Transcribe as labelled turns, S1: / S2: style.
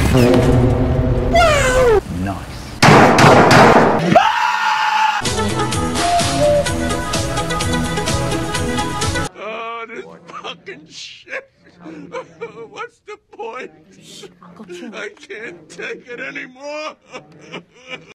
S1: Nice.
S2: Oh, this fucking shit. What's the point?
S3: Shh, Uncle Chewie.
S2: I can't take it anymore.